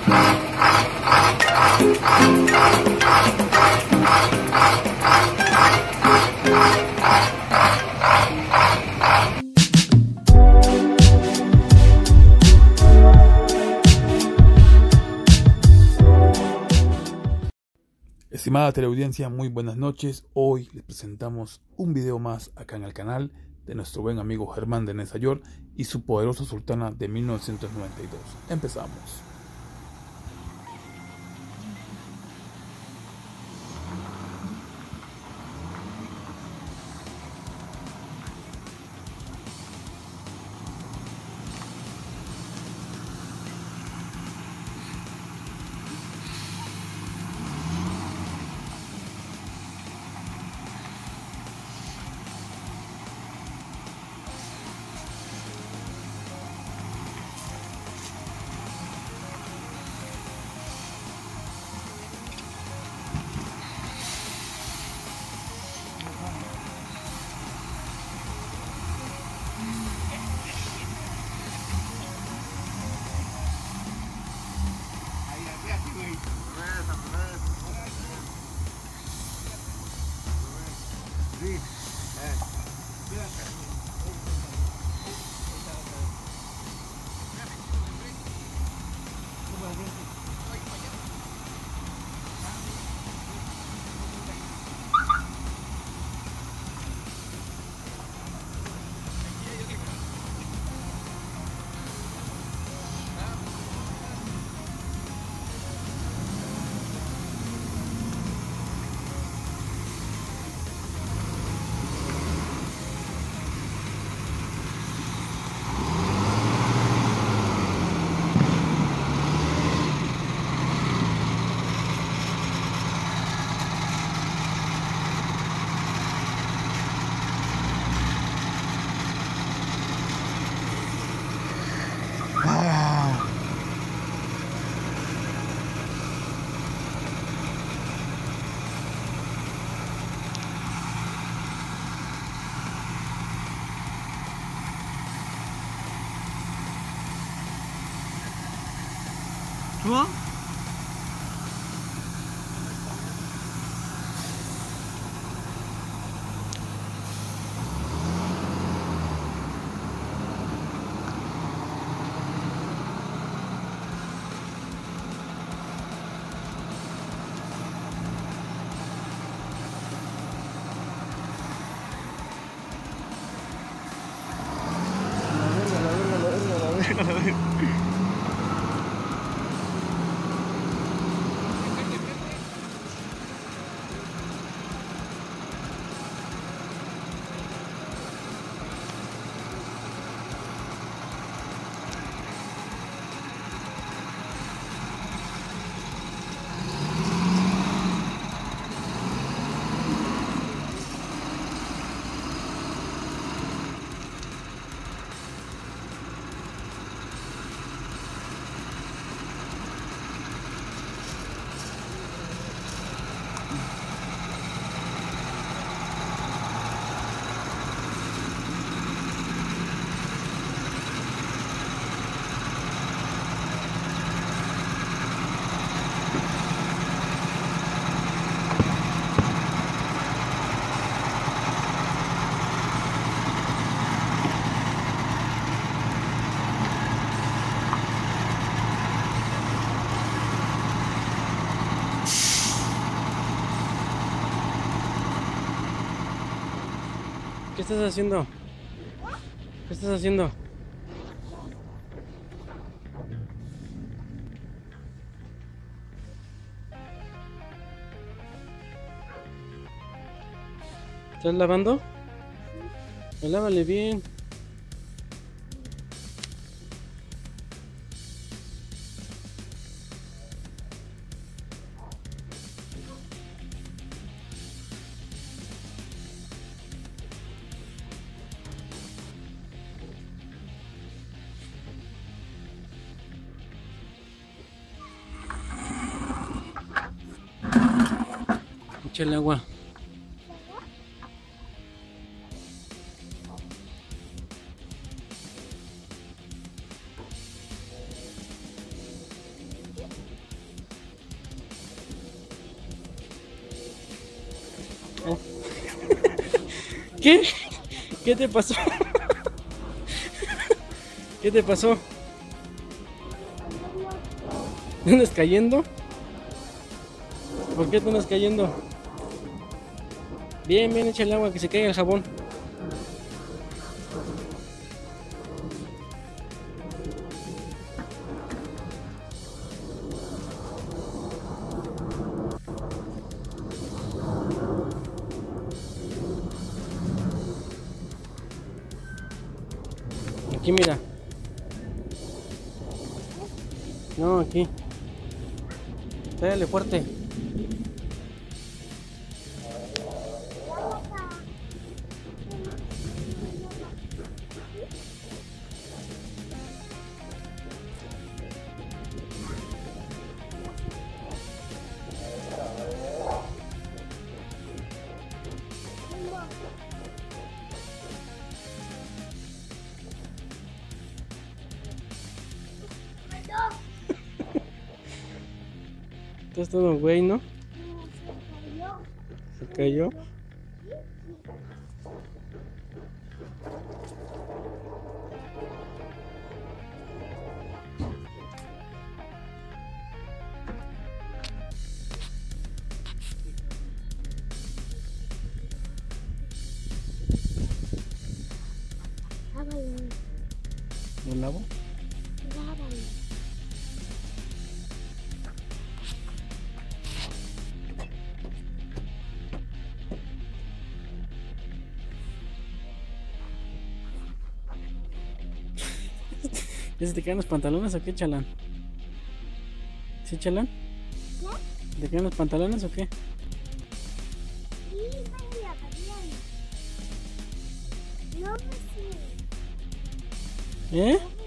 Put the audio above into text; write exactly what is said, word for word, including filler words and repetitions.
Estimada teleaudiencia, muy buenas noches. Hoy les presentamos un video más acá en el canal de nuestro buen amigo Germán de Nezayor y su poderosa sultana de mil novecientos noventa y dos. Empezamos. 좋아? ¿Qué estás haciendo? ¿Qué estás haciendo? ¿Estás lavando? Pues lávale bien. Échale agua. ¿Qué? ¿Qué te pasó? ¿Qué te pasó? ¿Te andas cayendo? ¿Por qué te andas cayendo? Bien, bien, echa el agua, que se caiga el jabón. Aquí mira. No, aquí. Dale fuerte. Estás todo güey, ¿no? Se cayó. ¿Lo lavo? ¿Ya se te caen los pantalones o qué, Chalán? ¿Sí, Chalán? ¿Te caen los pantalones o qué? No, pues sí. ¿Eh?